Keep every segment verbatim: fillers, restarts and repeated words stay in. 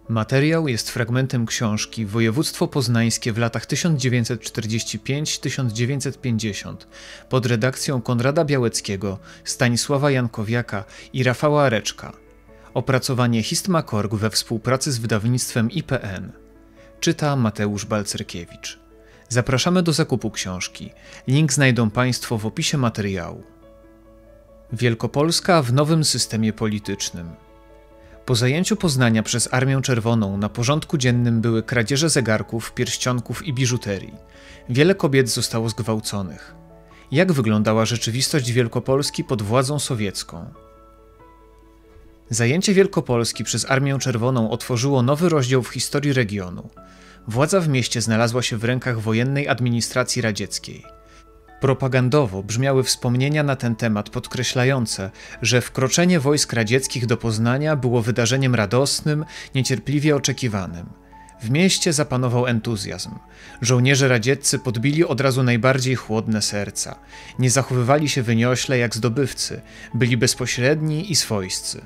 Materiał jest fragmentem książki Województwo Poznańskie w latach tysiąc dziewięćset czterdziestym piątym do tysiąc dziewięćset pięćdziesiątym pod redakcją Konrada Białeckiego, Stanisława Jankowiaka i Rafała Areczka. Opracowanie Histma-Korg we współpracy z wydawnictwem I P N. Czyta Mateusz Balcerkiewicz. Zapraszamy do zakupu książki. Link znajdą Państwo w opisie materiału. Wielkopolska w nowym systemie politycznym. Po zajęciu Poznania przez Armię Czerwoną na porządku dziennym były kradzieże zegarków, pierścionków i biżuterii. Wiele kobiet zostało zgwałconych. Jak wyglądała rzeczywistość Wielkopolski pod władzą sowiecką? Zajęcie Wielkopolski przez Armię Czerwoną otworzyło nowy rozdział w historii regionu. Władza w mieście znalazła się w rękach wojennej administracji radzieckiej. Propagandowo brzmiały wspomnienia na ten temat podkreślające, że wkroczenie wojsk radzieckich do Poznania było wydarzeniem radosnym, niecierpliwie oczekiwanym. W mieście zapanował entuzjazm. Żołnierze radzieccy podbili od razu najbardziej chłodne serca. Nie zachowywali się wyniośle jak zdobywcy, byli bezpośredni i swojscy.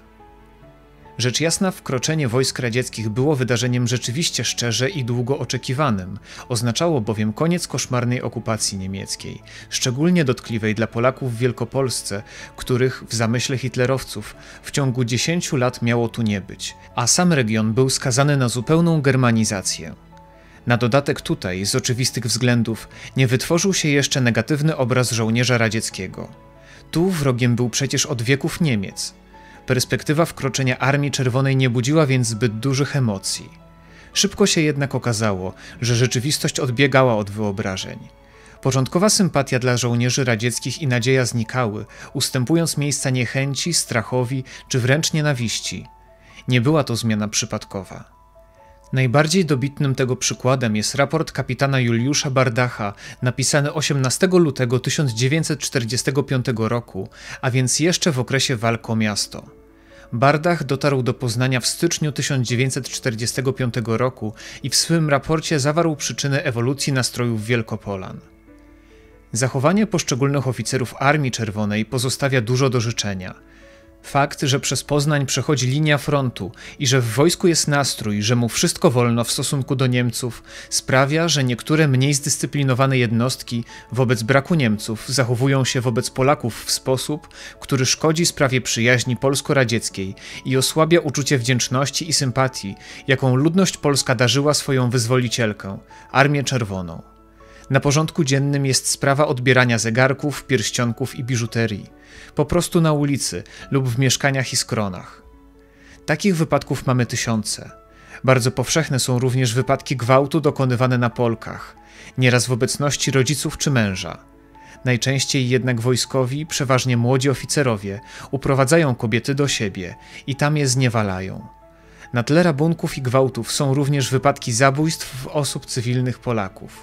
Rzecz jasna, wkroczenie wojsk radzieckich było wydarzeniem rzeczywiście szczerze i długo oczekiwanym. Oznaczało bowiem koniec koszmarnej okupacji niemieckiej, szczególnie dotkliwej dla Polaków w Wielkopolsce, których w zamyśle hitlerowców w ciągu dziesięciu lat miało tu nie być, a sam region był skazany na zupełną germanizację. Na dodatek tutaj, z oczywistych względów, nie wytworzył się jeszcze negatywny obraz żołnierza radzieckiego. Tu wrogiem był przecież od wieków Niemiec. Perspektywa wkroczenia Armii Czerwonej nie budziła więc zbyt dużych emocji. Szybko się jednak okazało, że rzeczywistość odbiegała od wyobrażeń. Początkowa sympatia dla żołnierzy radzieckich i nadzieja znikały, ustępując miejsca niechęci, strachowi czy wręcz nienawiści. Nie była to zmiana przypadkowa. Najbardziej dobitnym tego przykładem jest raport kapitana Juliusza Bardacha, napisany osiemnastego lutego tysiąc dziewięćset czterdziestego piątego roku, a więc jeszcze w okresie walk o miasto. Bardach dotarł do Poznania w styczniu tysiąc dziewięćset czterdziestego piątego roku i w swym raporcie zawarł przyczyny ewolucji nastrojów Wielkopolan. Zachowanie poszczególnych oficerów Armii Czerwonej pozostawia dużo do życzenia. Fakt, że przez Poznań przechodzi linia frontu i że w wojsku jest nastrój, że mu wszystko wolno w stosunku do Niemców, sprawia, że niektóre mniej zdyscyplinowane jednostki wobec braku Niemców zachowują się wobec Polaków w sposób, który szkodzi sprawie przyjaźni polsko-radzieckiej i osłabia uczucie wdzięczności i sympatii, jaką ludność polska darzyła swoją wyzwolicielkę, Armię Czerwoną. Na porządku dziennym jest sprawa odbierania zegarków, pierścionków i biżuterii. Po prostu na ulicy lub w mieszkaniach i skronach. Takich wypadków mamy tysiące. Bardzo powszechne są również wypadki gwałtu dokonywane na Polkach, nieraz w obecności rodziców czy męża. Najczęściej jednak wojskowi, przeważnie młodzi oficerowie, uprowadzają kobiety do siebie i tam je zniewalają. Na tle rabunków i gwałtów są również wypadki zabójstw osób cywilnych Polaków.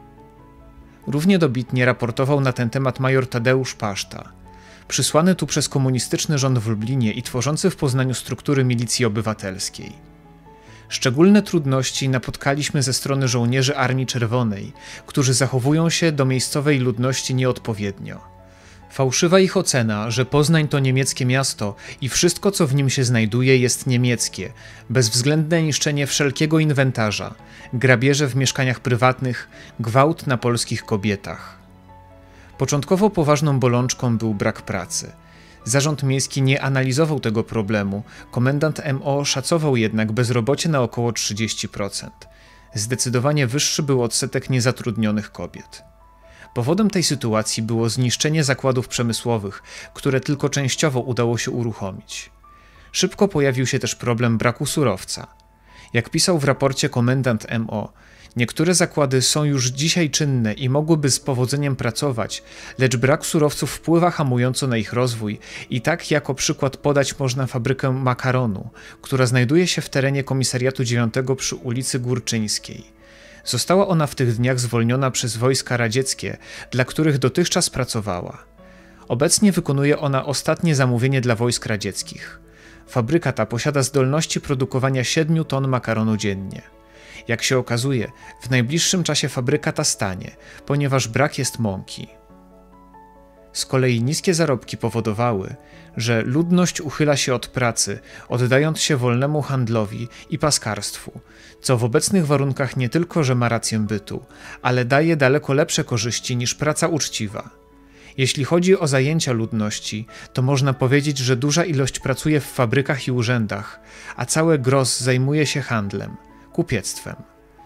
Równie dobitnie raportował na ten temat major Tadeusz Paszta, przysłany tu przez komunistyczny rząd w Lublinie i tworzący w Poznaniu struktury milicji obywatelskiej. Szczególne trudności napotkaliśmy ze strony żołnierzy Armii Czerwonej, którzy zachowują się do miejscowej ludności nieodpowiednio. Fałszywa ich ocena, że Poznań to niemieckie miasto i wszystko, co w nim się znajduje, jest niemieckie, bezwzględne niszczenie wszelkiego inwentarza, grabieże w mieszkaniach prywatnych, gwałt na polskich kobietach. Początkowo poważną bolączką był brak pracy. Zarząd miejski nie analizował tego problemu, komendant M O szacował jednak bezrobocie na około trzydzieści procent. Zdecydowanie wyższy był odsetek niezatrudnionych kobiet. Powodem tej sytuacji było zniszczenie zakładów przemysłowych, które tylko częściowo udało się uruchomić. Szybko pojawił się też problem braku surowca. Jak pisał w raporcie komendant M O, niektóre zakłady są już dzisiaj czynne i mogłyby z powodzeniem pracować, lecz brak surowców wpływa hamująco na ich rozwój i tak jako przykład podać można fabrykę makaronu, która znajduje się w terenie komisariatu dziewiątego przy ulicy Górczyńskiej. Została ona w tych dniach zwolniona przez wojska radzieckie, dla których dotychczas pracowała. Obecnie wykonuje ona ostatnie zamówienie dla wojsk radzieckich. Fabryka ta posiada zdolności produkowania siedmiu ton makaronu dziennie. Jak się okazuje, w najbliższym czasie fabryka ta stanie, ponieważ brak jest mąki. Z kolei niskie zarobki powodowały, że ludność uchyla się od pracy, oddając się wolnemu handlowi i paskarstwu, co w obecnych warunkach nie tylko, że ma rację bytu, ale daje daleko lepsze korzyści niż praca uczciwa. Jeśli chodzi o zajęcia ludności, to można powiedzieć, że duża ilość pracuje w fabrykach i urzędach, a całe gros zajmuje się handlem, kupiectwem.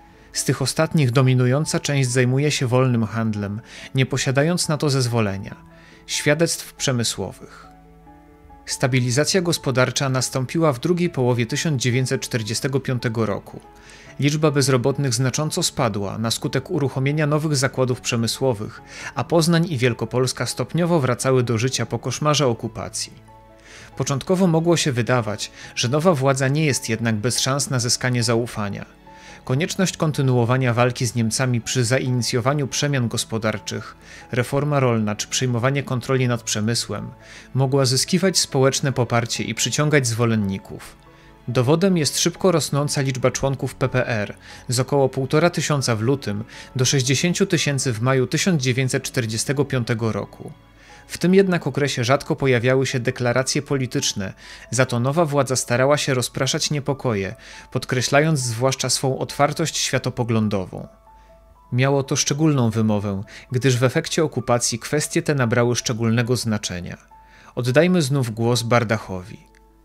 Z tych ostatnich dominująca część zajmuje się wolnym handlem, nie posiadając na to zezwolenia, świadectw przemysłowych. Stabilizacja gospodarcza nastąpiła w drugiej połowie tysiąc dziewięćset czterdziestego piątego roku. Liczba bezrobotnych znacząco spadła na skutek uruchomienia nowych zakładów przemysłowych, a Poznań i Wielkopolska stopniowo wracały do życia po koszmarze okupacji. Początkowo mogło się wydawać, że nowa władza nie jest jednak bez szans na zyskanie zaufania. Konieczność kontynuowania walki z Niemcami przy zainicjowaniu przemian gospodarczych, reforma rolna czy przejmowanie kontroli nad przemysłem mogła zyskiwać społeczne poparcie i przyciągać zwolenników. Dowodem jest szybko rosnąca liczba członków P P R z około półtora tysiąca w lutym do sześćdziesięciu tysięcy w maju tysiąc dziewięćset czterdziestego piątego roku. W tym jednak okresie rzadko pojawiały się deklaracje polityczne, za to nowa władza starała się rozpraszać niepokoje, podkreślając zwłaszcza swą otwartość światopoglądową. Miało to szczególną wymowę, gdyż w efekcie okupacji kwestie te nabrały szczególnego znaczenia. Oddajmy znów głos Bardachowi.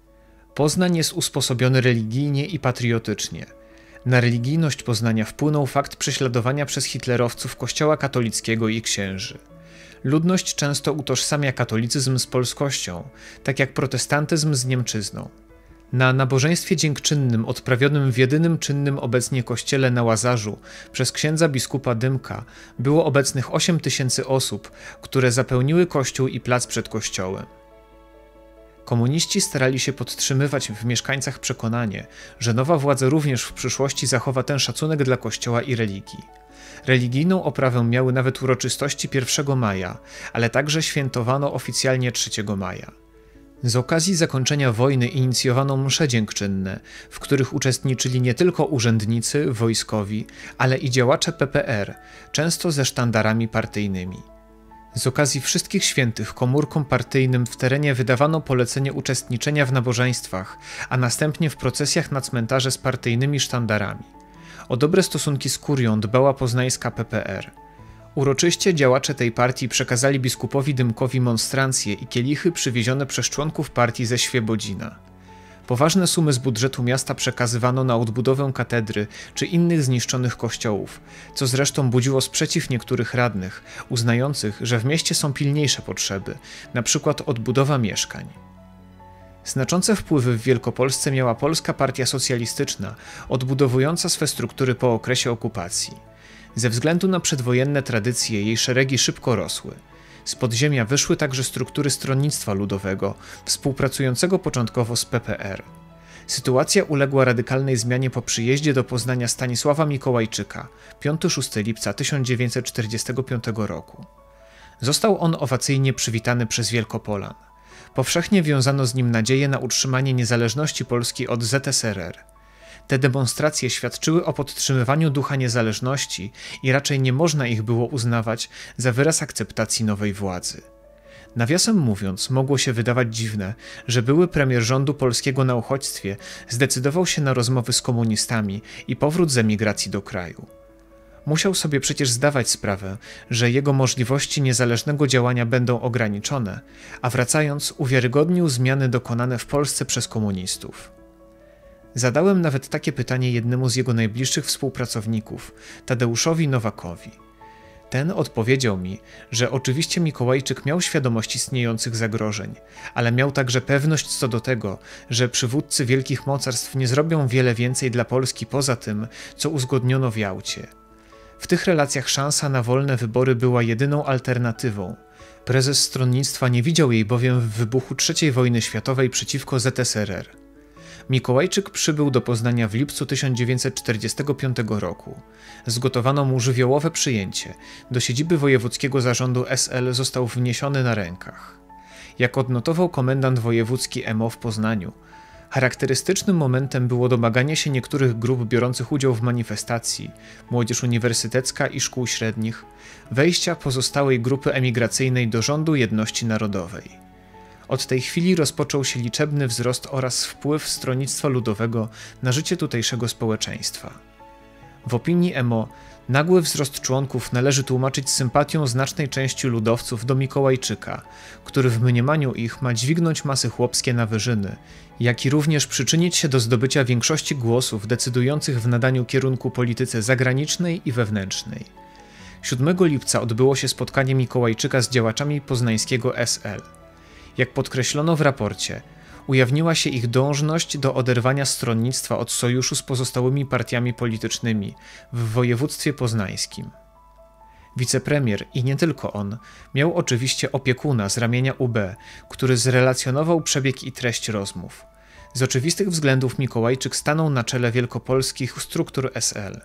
Poznań jest usposobiony religijnie i patriotycznie. Na religijność Poznania wpłynął fakt prześladowania przez hitlerowców kościoła katolickiego i księży. Ludność często utożsamia katolicyzm z polskością, tak jak protestantyzm z niemczyzną. Na nabożeństwie dziękczynnym odprawionym w jedynym czynnym obecnie kościele na Łazarzu przez księdza biskupa Dymka było obecnych osiem tysięcy osób, które zapełniły kościół i plac przed kościołem. Komuniści starali się podtrzymywać w mieszkańcach przekonanie, że nowa władza również w przyszłości zachowa ten szacunek dla kościoła i religii. Religijną oprawę miały nawet uroczystości pierwszego maja, ale także świętowano oficjalnie trzeciego maja. Z okazji zakończenia wojny inicjowano msze dziękczynne, w których uczestniczyli nie tylko urzędnicy, wojskowi, ale i działacze P P R, często ze sztandarami partyjnymi. Z okazji wszystkich świętych komórkom partyjnym w terenie wydawano polecenie uczestniczenia w nabożeństwach, a następnie w procesjach na cmentarze z partyjnymi sztandarami. O dobre stosunki z kurią dbała poznańska P P R. Uroczyście działacze tej partii przekazali biskupowi Dymkowi monstrancje i kielichy przywiezione przez członków partii ze Świebodzina. Poważne sumy z budżetu miasta przekazywano na odbudowę katedry czy innych zniszczonych kościołów, co zresztą budziło sprzeciw niektórych radnych, uznających, że w mieście są pilniejsze potrzeby, np. odbudowa mieszkań. Znaczące wpływy w Wielkopolsce miała Polska Partia Socjalistyczna, odbudowująca swe struktury po okresie okupacji. Ze względu na przedwojenne tradycje jej szeregi szybko rosły. Z podziemia wyszły także struktury Stronnictwa Ludowego, współpracującego początkowo z P P R. Sytuacja uległa radykalnej zmianie po przyjeździe do Poznania Stanisława Mikołajczyka, piątego do szóstego lipca tysiąc dziewięćset czterdziestego piątego roku. Został on owacyjnie przywitany przez Wielkopolan. Powszechnie wiązano z nim nadzieję na utrzymanie niezależności Polski od Z S R R. Te demonstracje świadczyły o podtrzymywaniu ducha niezależności i raczej nie można ich było uznawać za wyraz akceptacji nowej władzy. Nawiasem mówiąc, mogło się wydawać dziwne, że były premier rządu polskiego na uchodźstwie zdecydował się na rozmowy z komunistami i powrót z emigracji do kraju. Musiał sobie przecież zdawać sprawę, że jego możliwości niezależnego działania będą ograniczone, a wracając uwiarygodnił zmiany dokonane w Polsce przez komunistów. Zadałem nawet takie pytanie jednemu z jego najbliższych współpracowników, Tadeuszowi Nowakowi. Ten odpowiedział mi, że oczywiście Mikołajczyk miał świadomość istniejących zagrożeń, ale miał także pewność co do tego, że przywódcy wielkich mocarstw nie zrobią wiele więcej dla Polski poza tym, co uzgodniono w Jałcie. W tych relacjach szansa na wolne wybory była jedyną alternatywą. Prezes stronnictwa nie widział jej bowiem w wybuchu trzeciej wojny światowej przeciwko Z S R R. Mikołajczyk przybył do Poznania w lipcu tysiąc dziewięćset czterdziestego piątego roku. Zgotowano mu żywiołowe przyjęcie. Do siedziby wojewódzkiego zarządu S L został wniesiony na rękach. Jak odnotował komendant wojewódzki M O w Poznaniu, Charakterystycznym momentem było domaganie się niektórych grup biorących udział w manifestacji, młodzież uniwersytecka i szkół średnich, wejścia pozostałej grupy emigracyjnej do rządu jedności narodowej. Od tej chwili rozpoczął się liczebny wzrost oraz wpływ Stronnictwa Ludowego na życie tutejszego społeczeństwa. W opinii M O nagły wzrost członków należy tłumaczyć sympatią znacznej części ludowców do Mikołajczyka, który w mniemaniu ich ma dźwignąć masy chłopskie na wyżyny, jak i również przyczynić się do zdobycia większości głosów decydujących w nadaniu kierunku polityce zagranicznej i wewnętrznej. siódmego lipca odbyło się spotkanie Mikołajczyka z działaczami poznańskiego S L. Jak podkreślono w raporcie, ujawniła się ich dążność do oderwania stronnictwa od sojuszu z pozostałymi partiami politycznymi w województwie poznańskim. Wicepremier, i nie tylko on, miał oczywiście opiekuna z ramienia U B, który zrelacjonował przebieg i treść rozmów. Z oczywistych względów Mikołajczyk stanął na czele wielkopolskich struktur S L.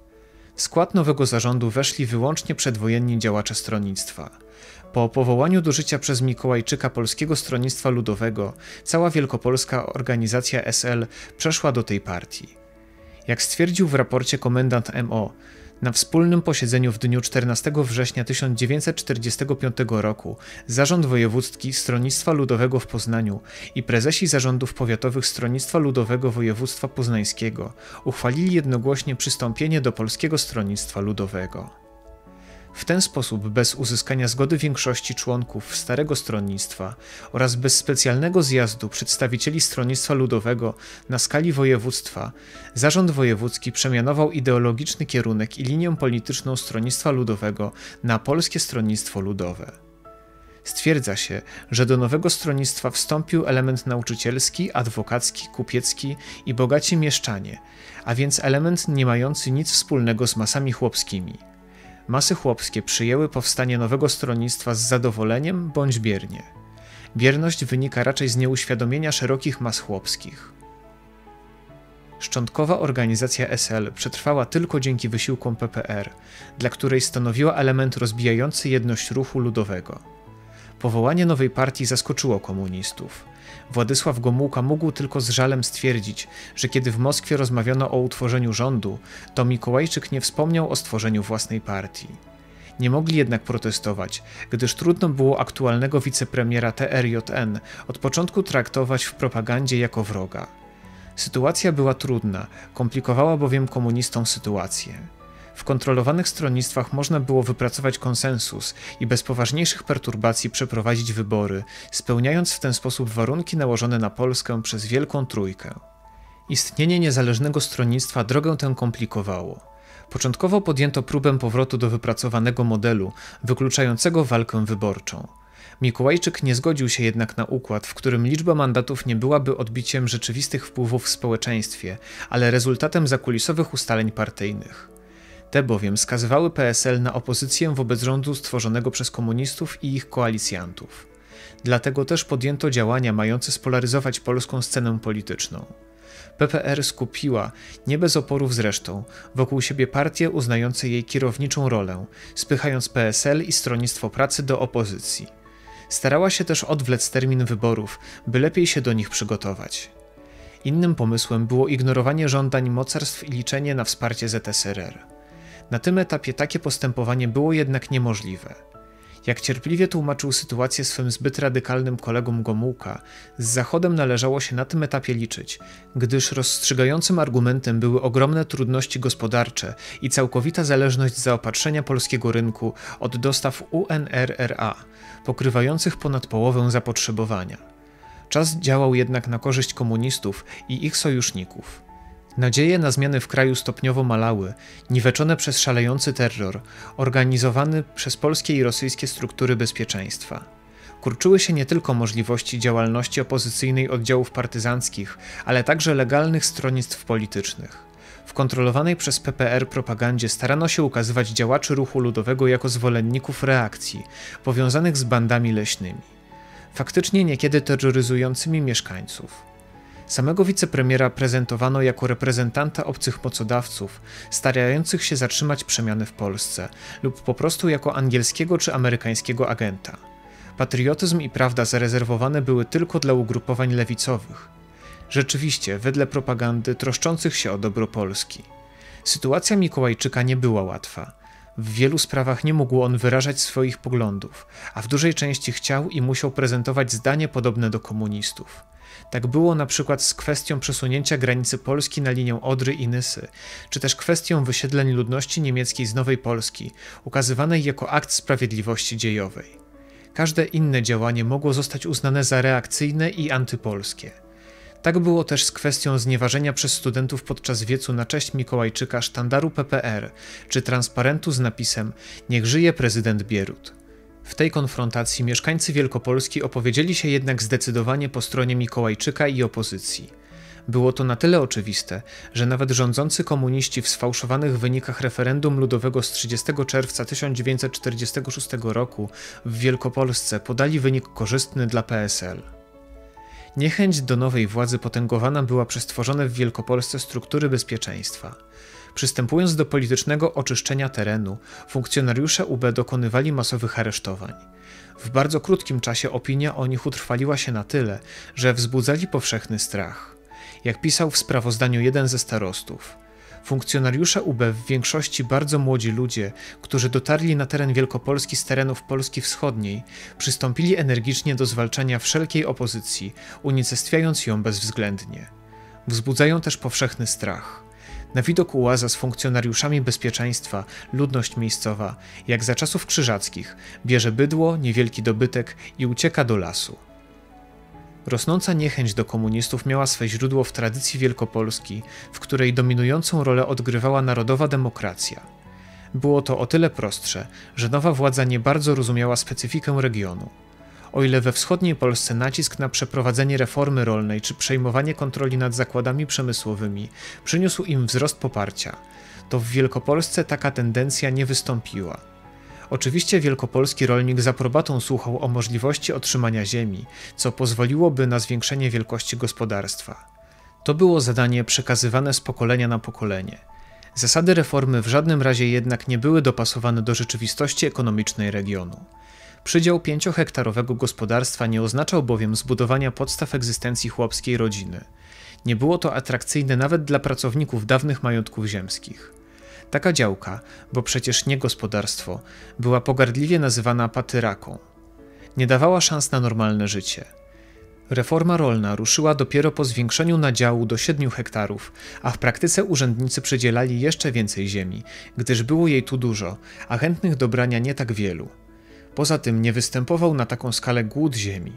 W skład nowego zarządu weszli wyłącznie przedwojenni działacze stronnictwa. Po powołaniu do życia przez Mikołajczyka Polskiego Stronnictwa Ludowego, cała wielkopolska organizacja S L przeszła do tej partii. Jak stwierdził w raporcie komendant M O, na wspólnym posiedzeniu w dniu czternastego września tysiąc dziewięćset czterdziestego piątego roku Zarząd Wojewódzki Stronnictwa Ludowego w Poznaniu i prezesi zarządów powiatowych Stronnictwa Ludowego Województwa Poznańskiego uchwalili jednogłośnie przystąpienie do Polskiego Stronnictwa Ludowego. W ten sposób, bez uzyskania zgody większości członków Starego Stronnictwa oraz bez specjalnego zjazdu przedstawicieli Stronnictwa Ludowego na skali województwa, Zarząd Wojewódzki przemianował ideologiczny kierunek i linię polityczną Stronnictwa Ludowego na Polskie Stronnictwo Ludowe. Stwierdza się, że do nowego stronnictwa wstąpił element nauczycielski, adwokacki, kupiecki i bogaci mieszczanie, a więc element nie mający nic wspólnego z masami chłopskimi. Masy chłopskie przyjęły powstanie nowego stronnictwa z zadowoleniem bądź biernie. Bierność wynika raczej z nieuświadomienia szerokich mas chłopskich. Szczątkowa organizacja S L przetrwała tylko dzięki wysiłkom P P R, dla której stanowiła element rozbijający jedność ruchu ludowego. Powołanie nowej partii zaskoczyło komunistów. Władysław Gomułka mógł tylko z żalem stwierdzić, że kiedy w Moskwie rozmawiano o utworzeniu rządu, to Mikołajczyk nie wspomniał o stworzeniu własnej partii. Nie mogli jednak protestować, gdyż trudno było aktualnego wicepremiera T R J N od początku traktować w propagandzie jako wroga. Sytuacja była trudna, komplikowała bowiem komunistom sytuację. W kontrolowanych stronnictwach można było wypracować konsensus i bez poważniejszych perturbacji przeprowadzić wybory, spełniając w ten sposób warunki nałożone na Polskę przez Wielką Trójkę. Istnienie niezależnego stronnictwa drogę tę komplikowało. Początkowo podjęto próbę powrotu do wypracowanego modelu, wykluczającego walkę wyborczą. Mikołajczyk nie zgodził się jednak na układ, w którym liczba mandatów nie byłaby odbiciem rzeczywistych wpływów w społeczeństwie, ale rezultatem zakulisowych ustaleń partyjnych. Te bowiem skazywały P S L na opozycję wobec rządu stworzonego przez komunistów i ich koalicjantów. Dlatego też podjęto działania mające spolaryzować polską scenę polityczną. P P R skupiła, nie bez oporów zresztą, wokół siebie partie uznające jej kierowniczą rolę, spychając P S L i Stronnictwo Pracy do opozycji. Starała się też odwlec termin wyborów, by lepiej się do nich przygotować. Innym pomysłem było ignorowanie żądań mocarstw i liczenie na wsparcie Z S R R. Na tym etapie takie postępowanie było jednak niemożliwe. Jak cierpliwie tłumaczył sytuację swym zbyt radykalnym kolegom Gomułka, z Zachodem należało się na tym etapie liczyć, gdyż rozstrzygającym argumentem były ogromne trudności gospodarcze i całkowita zależność zaopatrzenia polskiego rynku od dostaw U N R R A, pokrywających ponad połowę zapotrzebowania. Czas działał jednak na korzyść komunistów i ich sojuszników. Nadzieje na zmiany w kraju stopniowo malały, niweczone przez szalejący terror, organizowany przez polskie i rosyjskie struktury bezpieczeństwa. Kurczyły się nie tylko możliwości działalności opozycyjnej oddziałów partyzanckich, ale także legalnych stronnictw politycznych. W kontrolowanej przez P P R propagandzie starano się ukazywać działaczy ruchu ludowego jako zwolenników reakcji, powiązanych z bandami leśnymi. Faktycznie niekiedy terroryzującymi mieszkańców. Samego wicepremiera prezentowano jako reprezentanta obcych mocodawców, starających się zatrzymać przemiany w Polsce, lub po prostu jako angielskiego czy amerykańskiego agenta. Patriotyzm i prawda zarezerwowane były tylko dla ugrupowań lewicowych. Rzeczywiście, wedle propagandy troszczących się o dobro Polski. Sytuacja Mikołajczyka nie była łatwa. W wielu sprawach nie mógł on wyrażać swoich poglądów, a w dużej części chciał i musiał prezentować zdanie podobne do komunistów. Tak było na przykład z kwestią przesunięcia granicy Polski na linię Odry i Nysy, czy też kwestią wysiedleń ludności niemieckiej z Nowej Polski, ukazywanej jako akt sprawiedliwości dziejowej. Każde inne działanie mogło zostać uznane za reakcyjne i antypolskie. Tak było też z kwestią znieważenia przez studentów podczas wiecu na cześć Mikołajczyka sztandaru P P R, czy transparentu z napisem „Niech żyje prezydent Bierut”. W tej konfrontacji mieszkańcy Wielkopolski opowiedzieli się jednak zdecydowanie po stronie Mikołajczyka i opozycji. Było to na tyle oczywiste, że nawet rządzący komuniści w sfałszowanych wynikach referendum ludowego z trzydziestego czerwca tysiąc dziewięćset czterdziestego szóstego roku w Wielkopolsce podali wynik korzystny dla P S L. Niechęć do nowej władzy potęgowana była przez tworzone w Wielkopolsce struktury bezpieczeństwa. Przystępując do politycznego oczyszczenia terenu, funkcjonariusze U B dokonywali masowych aresztowań. W bardzo krótkim czasie opinia o nich utrwaliła się na tyle, że wzbudzali powszechny strach. Jak pisał w sprawozdaniu jeden ze starostów, funkcjonariusze U B w większości bardzo młodzi ludzie, którzy dotarli na teren Wielkopolski z terenów Polski Wschodniej, przystąpili energicznie do zwalczania wszelkiej opozycji, unicestwiając ją bezwzględnie. Wzbudzają też powszechny strach. Na widok ułaza z funkcjonariuszami bezpieczeństwa ludność miejscowa, jak za czasów krzyżackich, bierze bydło, niewielki dobytek i ucieka do lasu. Rosnąca niechęć do komunistów miała swe źródło w tradycji Wielkopolski, w której dominującą rolę odgrywała narodowa demokracja. Było to o tyle prostsze, że nowa władza nie bardzo rozumiała specyfikę regionu. O ile we wschodniej Polsce nacisk na przeprowadzenie reformy rolnej czy przejmowanie kontroli nad zakładami przemysłowymi przyniósł im wzrost poparcia, to w Wielkopolsce taka tendencja nie wystąpiła. Oczywiście wielkopolski rolnik z aprobatą słuchał o możliwości otrzymania ziemi, co pozwoliłoby na zwiększenie wielkości gospodarstwa. To było zadanie przekazywane z pokolenia na pokolenie. Zasady reformy w żadnym razie jednak nie były dopasowane do rzeczywistości ekonomicznej regionu. Przydział pięciohektarowego gospodarstwa nie oznaczał bowiem zbudowania podstaw egzystencji chłopskiej rodziny. Nie było to atrakcyjne nawet dla pracowników dawnych majątków ziemskich. Taka działka, bo przecież nie gospodarstwo, była pogardliwie nazywana patyraką. Nie dawała szans na normalne życie. Reforma rolna ruszyła dopiero po zwiększeniu nadziału do siedmiu hektarów, a w praktyce urzędnicy przydzielali jeszcze więcej ziemi, gdyż było jej tu dużo, a chętnych do brania nie tak wielu. Poza tym nie występował na taką skalę głód ziemi.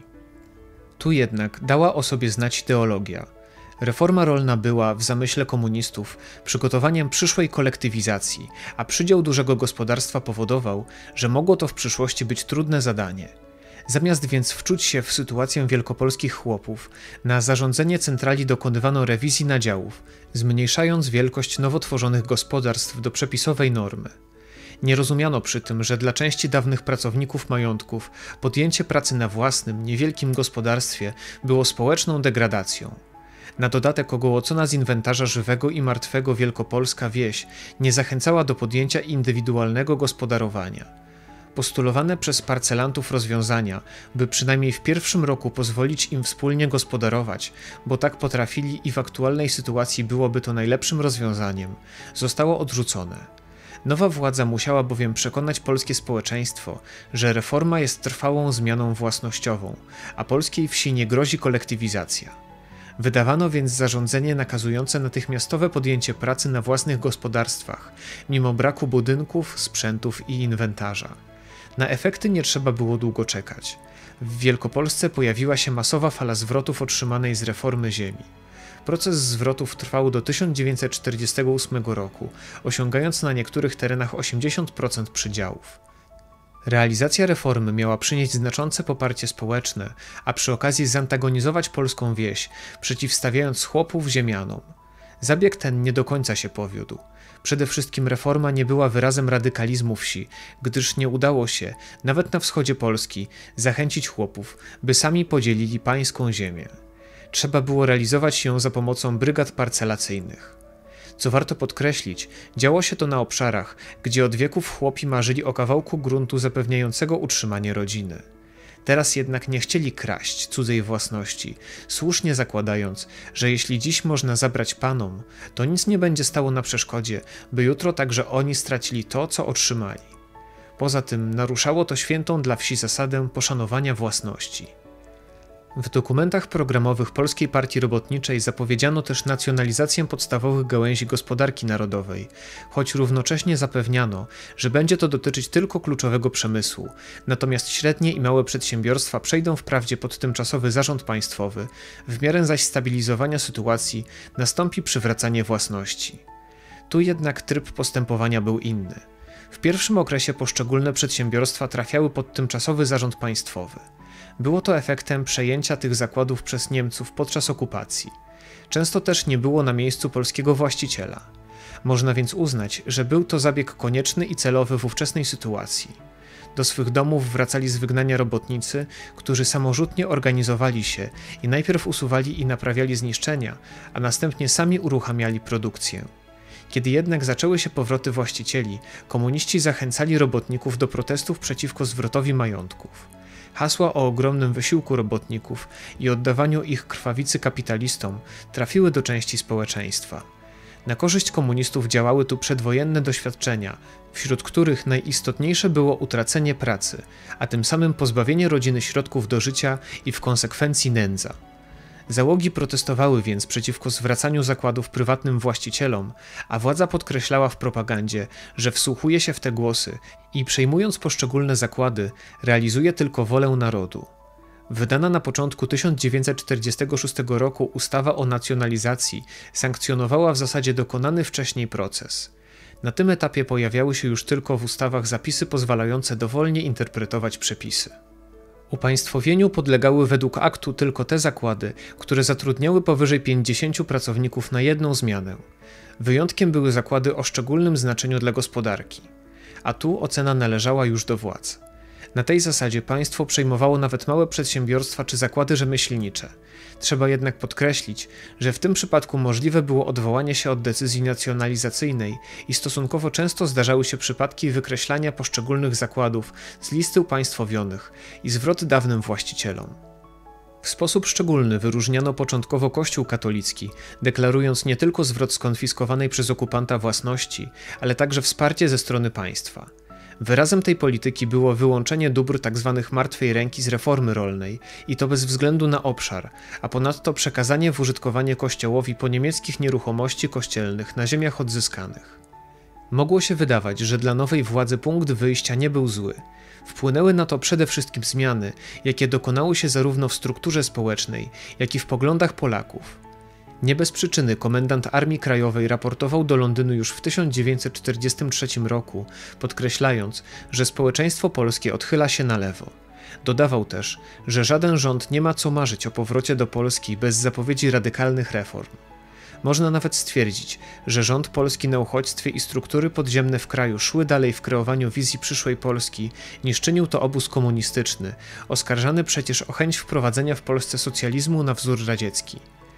Tu jednak dała o sobie znać ideologia. Reforma rolna była, w zamyśle komunistów, przygotowaniem przyszłej kolektywizacji, a przydział dużego gospodarstwa powodował, że mogło to w przyszłości być trudne zadanie. Zamiast więc wczuć się w sytuację wielkopolskich chłopów, na zarządzenie centrali dokonywano rewizji nadziałów, zmniejszając wielkość nowo tworzonych gospodarstw do przepisowej normy. Nie rozumiano przy tym, że dla części dawnych pracowników majątków podjęcie pracy na własnym, niewielkim gospodarstwie było społeczną degradacją. Na dodatek ogołocona z inwentarza żywego i martwego wielkopolska wieś nie zachęcała do podjęcia indywidualnego gospodarowania. Postulowane przez parcelantów rozwiązania, by przynajmniej w pierwszym roku pozwolić im wspólnie gospodarować, bo tak potrafili i w aktualnej sytuacji byłoby to najlepszym rozwiązaniem, zostało odrzucone. Nowa władza musiała bowiem przekonać polskie społeczeństwo, że reforma jest trwałą zmianą własnościową, a polskiej wsi nie grozi kolektywizacja. Wydawano więc zarządzenie nakazujące natychmiastowe podjęcie pracy na własnych gospodarstwach, mimo braku budynków, sprzętów i inwentarza. Na efekty nie trzeba było długo czekać. W Wielkopolsce pojawiła się masowa fala zwrotów otrzymanej z reformy ziemi. Proces zwrotów trwał do tysiąc dziewięćset czterdziestego ósmego roku, osiągając na niektórych terenach osiemdziesiąt procent przydziałów. Realizacja reformy miała przynieść znaczące poparcie społeczne, a przy okazji zantagonizować polską wieś, przeciwstawiając chłopów ziemianom. Zabieg ten nie do końca się powiódł. Przede wszystkim reforma nie była wyrazem radykalizmu wsi, gdyż nie udało się, nawet na wschodzie Polski, zachęcić chłopów, by sami podzielili pańską ziemię. Trzeba było realizować ją za pomocą brygad parcelacyjnych. Co warto podkreślić, działo się to na obszarach, gdzie od wieków chłopi marzyli o kawałku gruntu zapewniającego utrzymanie rodziny. Teraz jednak nie chcieli kraść cudzej własności, słusznie zakładając, że jeśli dziś można zabrać panom, to nic nie będzie stało na przeszkodzie, by jutro także oni stracili to, co otrzymali. Poza tym naruszało to świętą dla wsi zasadę poszanowania własności. W dokumentach programowych Polskiej Partii Robotniczej zapowiedziano też nacjonalizację podstawowych gałęzi gospodarki narodowej, choć równocześnie zapewniano, że będzie to dotyczyć tylko kluczowego przemysłu, natomiast średnie i małe przedsiębiorstwa przejdą wprawdzie pod tymczasowy zarząd państwowy, w miarę zaś stabilizowania sytuacji nastąpi przywracanie własności. Tu jednak tryb postępowania był inny. W pierwszym okresie poszczególne przedsiębiorstwa trafiały pod tymczasowy zarząd państwowy. Było to efektem przejęcia tych zakładów przez Niemców podczas okupacji. Często też nie było na miejscu polskiego właściciela. Można więc uznać, że był to zabieg konieczny i celowy w ówczesnej sytuacji. Do swych domów wracali z wygnania robotnicy, którzy samorzutnie organizowali się i najpierw usuwali i naprawiali zniszczenia, a następnie sami uruchamiali produkcję. Kiedy jednak zaczęły się powroty właścicieli, komuniści zachęcali robotników do protestów przeciwko zwrotowi majątków. Hasła o ogromnym wysiłku robotników i oddawaniu ich krwawicy kapitalistom trafiły do części społeczeństwa. Na korzyść komunistów działały tu przedwojenne doświadczenia, wśród których najistotniejsze było utracenie pracy, a tym samym pozbawienie rodziny środków do życia i w konsekwencji nędza. Załogi protestowały więc przeciwko zwracaniu zakładów prywatnym właścicielom, a władza podkreślała w propagandzie, że wsłuchuje się w te głosy i przejmując poszczególne zakłady, realizuje tylko wolę narodu. Wydana na początku tysiąc dziewięćset czterdziestego szóstego roku ustawa o nacjonalizacji sankcjonowała w zasadzie dokonany wcześniej proces. Na tym etapie pojawiały się już tylko w ustawach zapisy pozwalające dowolnie interpretować przepisy. Upaństwowieniu podlegały według aktu tylko te zakłady, które zatrudniały powyżej pięćdziesięciu pracowników na jedną zmianę. Wyjątkiem były zakłady o szczególnym znaczeniu dla gospodarki. A tu ocena należała już do władz. Na tej zasadzie państwo przejmowało nawet małe przedsiębiorstwa czy zakłady rzemieślnicze. Trzeba jednak podkreślić, że w tym przypadku możliwe było odwołanie się od decyzji nacjonalizacyjnej i stosunkowo często zdarzały się przypadki wykreślania poszczególnych zakładów z listy upaństwowionych i zwrot dawnym właścicielom. W sposób szczególny wyróżniano początkowo Kościół katolicki, deklarując nie tylko zwrot skonfiskowanej przez okupanta własności, ale także wsparcie ze strony państwa. Wyrazem tej polityki było wyłączenie dóbr tzw. martwej ręki z reformy rolnej i to bez względu na obszar, a ponadto przekazanie w użytkowanie kościołowi poniemieckich nieruchomości kościelnych na ziemiach odzyskanych. Mogło się wydawać, że dla nowej władzy punkt wyjścia nie był zły. Wpłynęły na to przede wszystkim zmiany, jakie dokonały się zarówno w strukturze społecznej, jak i w poglądach Polaków. Nie bez przyczyny komendant Armii Krajowej raportował do Londynu już w tysiąc dziewięćset czterdziestym trzecim roku, podkreślając, że społeczeństwo polskie odchyla się na lewo. Dodawał też, że żaden rząd nie ma co marzyć o powrocie do Polski bez zapowiedzi radykalnych reform. Można nawet stwierdzić, że rząd polski na uchodźstwie i struktury podziemne w kraju szły dalej w kreowaniu wizji przyszłej Polski, niż czynił to obóz komunistyczny, oskarżany przecież o chęć wprowadzenia w Polsce socjalizmu na wzór radziecki.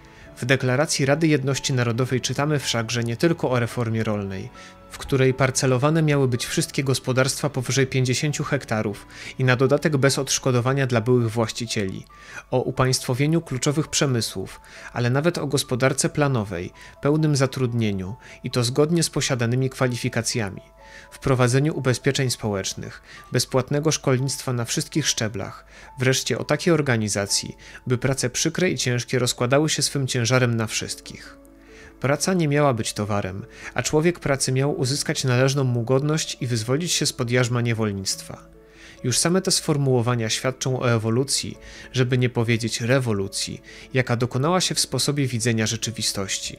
W deklaracji Rady Jedności Narodowej czytamy wszakże nie tylko o reformie rolnej, w której parcelowane miały być wszystkie gospodarstwa powyżej pięćdziesięciu hektarów i na dodatek bez odszkodowania dla byłych właścicieli, o upaństwowieniu kluczowych przemysłów, ale nawet o gospodarce planowej, pełnym zatrudnieniu i to zgodnie z posiadanymi kwalifikacjami, wprowadzeniu ubezpieczeń społecznych, bezpłatnego szkolnictwa na wszystkich szczeblach, wreszcie o takiej organizacji, by prace przykre i ciężkie rozkładały się swym ciężarem na wszystkich. Praca nie miała być towarem, a człowiek pracy miał uzyskać należną mu godność i wyzwolić się spod jarzma niewolnictwa. Już same te sformułowania świadczą o ewolucji, żeby nie powiedzieć rewolucji, jaka dokonała się w sposobie widzenia rzeczywistości.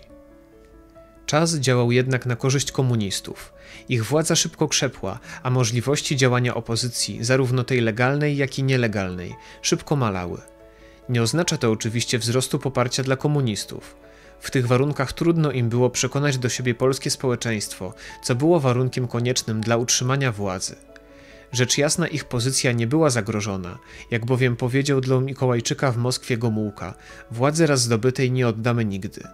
Czas działał jednak na korzyść komunistów. Ich władza szybko krzepła, a możliwości działania opozycji, zarówno tej legalnej, jak i nielegalnej, szybko malały. Nie oznacza to oczywiście wzrostu poparcia dla komunistów. W tych warunkach trudno im było przekonać do siebie polskie społeczeństwo, co było warunkiem koniecznym dla utrzymania władzy. Rzecz jasna ich pozycja nie była zagrożona, jak bowiem powiedział dla Mikołajczyka w Moskwie Gomułka: władzy raz zdobytej nie oddamy nigdy.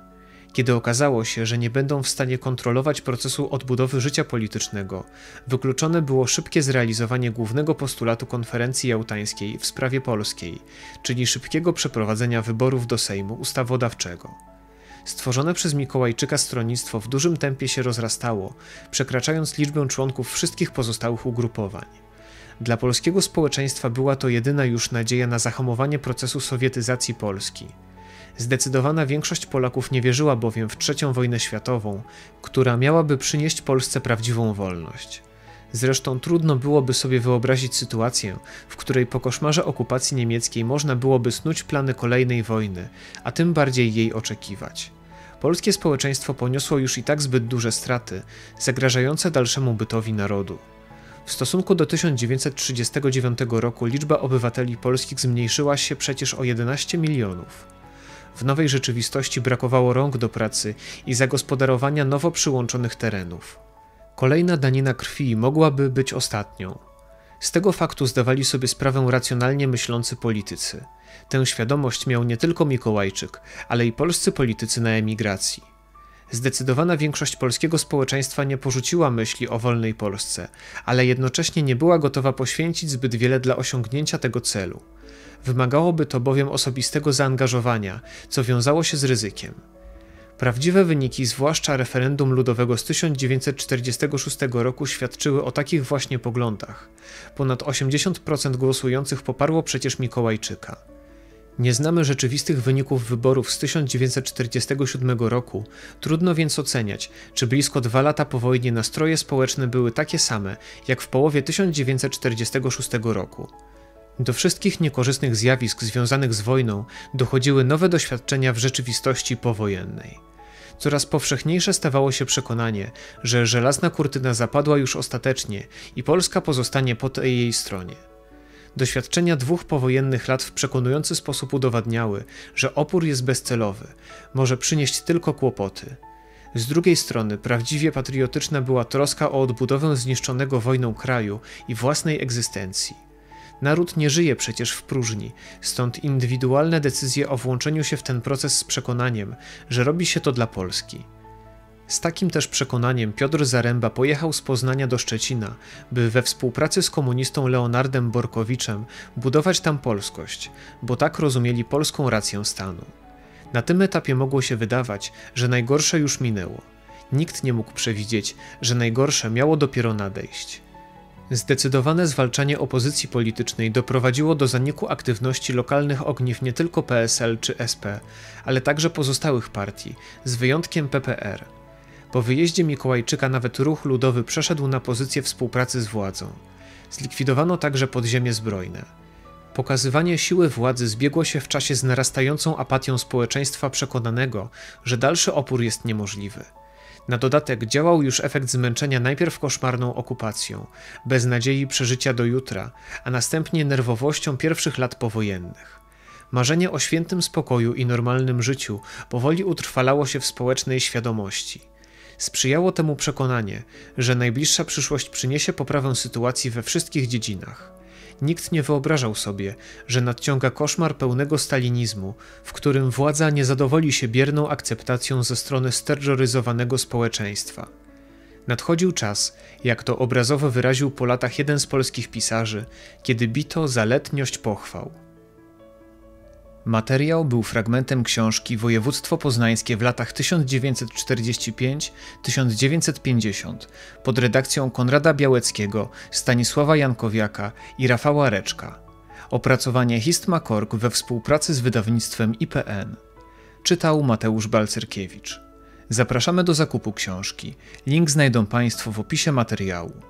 Kiedy okazało się, że nie będą w stanie kontrolować procesu odbudowy życia politycznego, wykluczone było szybkie zrealizowanie głównego postulatu konferencji jałtańskiej w sprawie polskiej, czyli szybkiego przeprowadzenia wyborów do Sejmu Ustawodawczego. Stworzone przez Mikołajczyka stronnictwo w dużym tempie się rozrastało, przekraczając liczbę członków wszystkich pozostałych ugrupowań. Dla polskiego społeczeństwa była to jedyna już nadzieja na zahamowanie procesu sowietyzacji Polski. Zdecydowana większość Polaków nie wierzyła bowiem w trzecią wojnę światową, która miałaby przynieść Polsce prawdziwą wolność. Zresztą trudno byłoby sobie wyobrazić sytuację, w której po koszmarze okupacji niemieckiej można byłoby snuć plany kolejnej wojny, a tym bardziej jej oczekiwać. Polskie społeczeństwo poniosło już i tak zbyt duże straty, zagrażające dalszemu bytowi narodu. W stosunku do tysiąc dziewięćset trzydziestego dziewiątego roku liczba obywateli polskich zmniejszyła się przecież o jedenaście milionów. W nowej rzeczywistości brakowało rąk do pracy i zagospodarowania nowo przyłączonych terenów. Kolejna danina krwi mogłaby być ostatnią. Z tego faktu zdawali sobie sprawę racjonalnie myślący politycy. Tę świadomość miał nie tylko Mikołajczyk, ale i polscy politycy na emigracji. Zdecydowana większość polskiego społeczeństwa nie porzuciła myśli o wolnej Polsce, ale jednocześnie nie była gotowa poświęcić zbyt wiele dla osiągnięcia tego celu. Wymagałoby to bowiem osobistego zaangażowania, co wiązało się z ryzykiem. Prawdziwe wyniki, zwłaszcza referendum ludowego z tysiąc dziewięćset czterdziestego szóstego roku, świadczyły o takich właśnie poglądach. Ponad osiemdziesiąt procent głosujących poparło przecież Mikołajczyka. Nie znamy rzeczywistych wyników wyborów z tysiąc dziewięćset czterdziestego siódmego roku, trudno więc oceniać, czy blisko dwa lata po wojnie nastroje społeczne były takie same, jak w połowie tysiąc dziewięćset czterdziestego szóstego roku. Do wszystkich niekorzystnych zjawisk związanych z wojną dochodziły nowe doświadczenia w rzeczywistości powojennej. Coraz powszechniejsze stawało się przekonanie, że żelazna kurtyna zapadła już ostatecznie i Polska pozostanie po tej jej stronie. Doświadczenia dwóch powojennych lat w przekonujący sposób udowadniały, że opór jest bezcelowy, może przynieść tylko kłopoty. Z drugiej strony prawdziwie patriotyczna była troska o odbudowę zniszczonego wojną kraju i własnej egzystencji. Naród nie żyje przecież w próżni, stąd indywidualne decyzje o włączeniu się w ten proces z przekonaniem, że robi się to dla Polski. Z takim też przekonaniem Piotr Zaręba pojechał z Poznania do Szczecina, by we współpracy z komunistą Leonardem Borkowiczem budować tam polskość, bo tak rozumieli polską rację stanu. Na tym etapie mogło się wydawać, że najgorsze już minęło. Nikt nie mógł przewidzieć, że najgorsze miało dopiero nadejść. Zdecydowane zwalczanie opozycji politycznej doprowadziło do zaniku aktywności lokalnych ogniw nie tylko P S L czy S P, ale także pozostałych partii, z wyjątkiem P P R. Po wyjeździe Mikołajczyka nawet ruch ludowy przeszedł na pozycję współpracy z władzą. Zlikwidowano także podziemie zbrojne. Pokazywanie siły władzy zbiegło się w czasie z narastającą apatią społeczeństwa przekonanego, że dalszy opór jest niemożliwy. Na dodatek działał już efekt zmęczenia najpierw koszmarną okupacją, bez nadziei przeżycia do jutra, a następnie nerwowością pierwszych lat powojennych. Marzenie o świętym spokoju i normalnym życiu powoli utrwalało się w społecznej świadomości. Sprzyjało temu przekonanie, że najbliższa przyszłość przyniesie poprawę sytuacji we wszystkich dziedzinach. Nikt nie wyobrażał sobie, że nadciąga koszmar pełnego stalinizmu, w którym władza nie zadowoli się bierną akceptacją ze strony sterroryzowanego społeczeństwa. Nadchodził czas, jak to obrazowo wyraził po latach jeden z polskich pisarzy, kiedy bito za letniość pochwał. Materiał był fragmentem książki Województwo Poznańskie w latach tysiąc dziewięćset czterdziesty piąty do tysiąc dziewięćset pięćdziesiątego pod redakcją Konrada Białeckiego, Stanisława Jankowiaka i Rafała Reczka. Opracowanie Histma Kork we współpracy z wydawnictwem I P N. Czytał Mateusz Balcerkiewicz. Zapraszamy do zakupu książki. Link znajdą Państwo w opisie materiału.